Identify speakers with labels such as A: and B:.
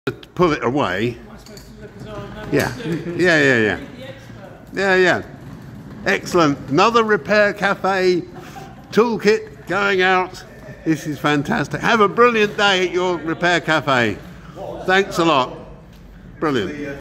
A: pull it away. Yeah. Excellent. Another Repair Cafe toolkit going out. This is fantastic. Have a brilliant day at your Repair Cafe. Thanks a lot. Brilliant.